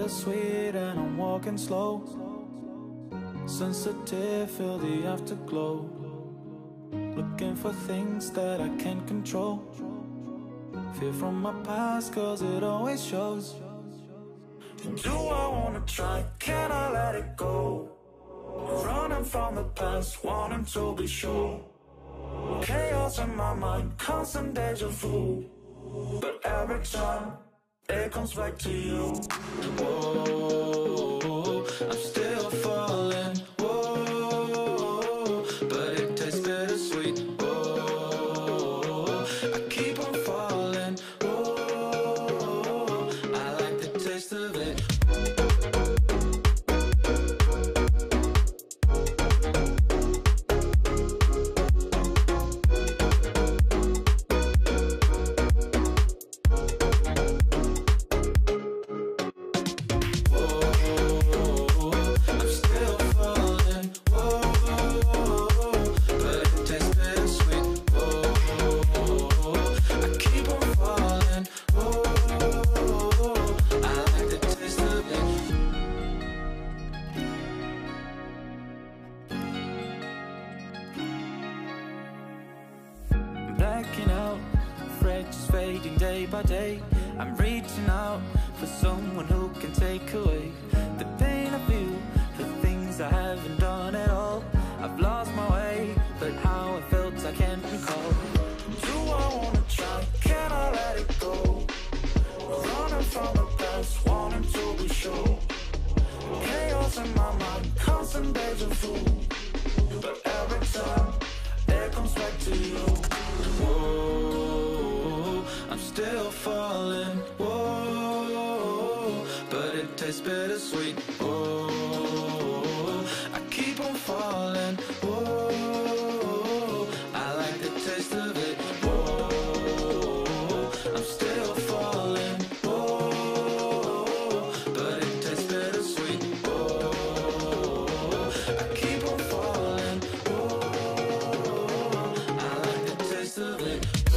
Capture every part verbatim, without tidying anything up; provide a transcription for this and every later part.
bittersweet and I'm walking slow. Sensitive, feel the afterglow. Looking for things that I can't control. Fear from my past cause it always shows. Do I wanna try? Can I let it go? Running from the past, wanting to be sure. Chaos in my mind, constant deja vu. But every time, it comes back to you. Whoa, I'm still falling. Whoa, but it tastes bittersweet. Whoa, I keep on falling. Whoa, I like the taste of it. Blacking out, afraid just fading day by day. I'm reaching out for someone who can take away the pain I feel, the things I haven't done at all. I've lost my way, but how I felt I can't recall. Do I wanna try? Can I let it go? Running from the past, wanting to be sure. Chaos in my mind, constant deja vu. But every time, it comes back to you. Whoa, I'm still falling. Whoa, but it tastes bittersweet. Whoa, I keep on falling. Whoa, I like the taste of it. Whoa, I'm still falling. Whoa, but it tastes bittersweet. Whoa, I keep on falling. Whoa, I like the taste of it.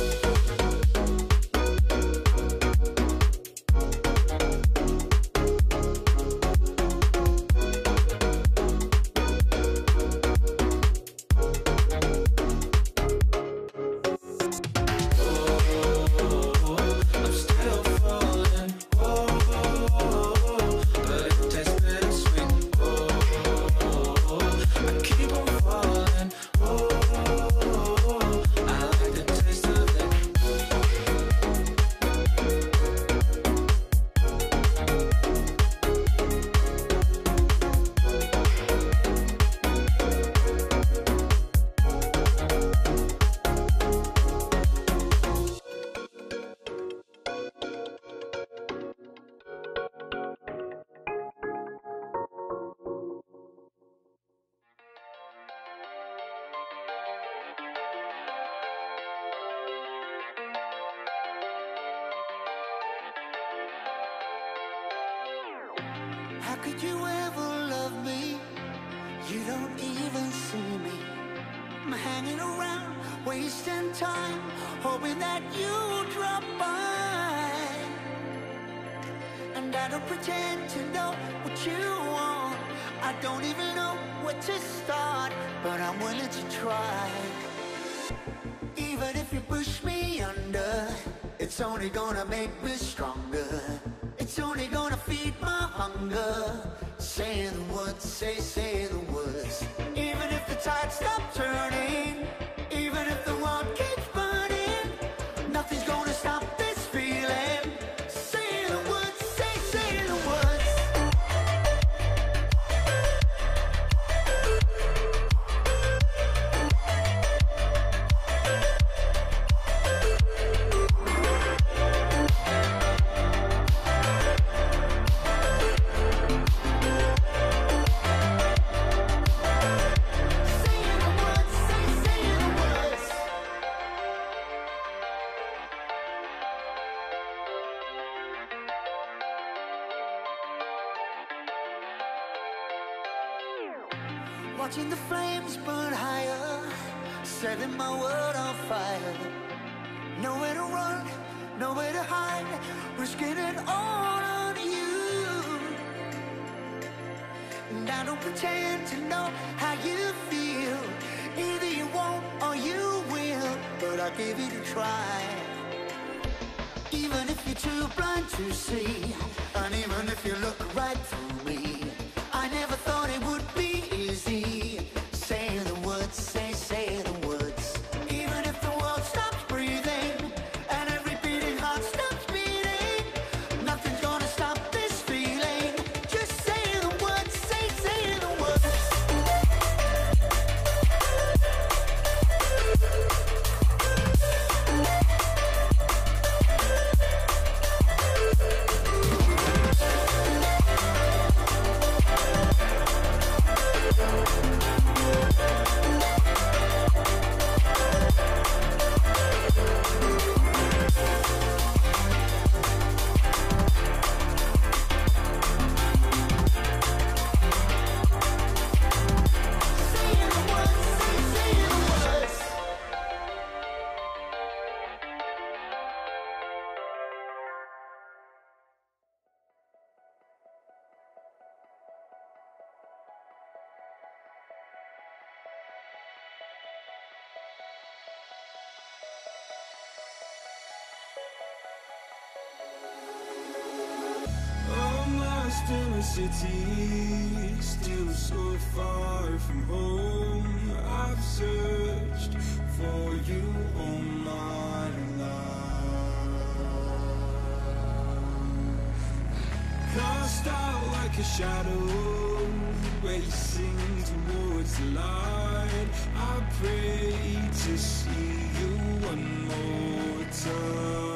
How could you ever love me? You don't even see me. I'm hanging around, wasting time, hoping that you drop by. And I don't pretend to know what you want. I don't even know where to start, but I'm willing to try. Even if you push me under, it's only gonna make me stronger. It's only gonna feed my hunger. Say the words, say, say the words. Even if the tide stops turning, even if the world keeps burning, nothing's gonna stop this feeling. Say the words, say, say the words. Watching the flames burn higher, setting my world on fire. Nowhere to run, nowhere to hide, risking it all on you. and I don't pretend to know how you feel. Either you won't or you will, but I'll give it a try. Even if you're too blind to see, and even if you look right through me, I never thought it would be easy. Say the words, say, say the words. Even if the world stops breathing and every beating heart stops beating, nothing's gonna stop this feeling. Just say the words, say, say the words. In a city, still so far from home. I've searched for you all my life. Cast out like a shadow, racing towards the light. I pray to see you one more time.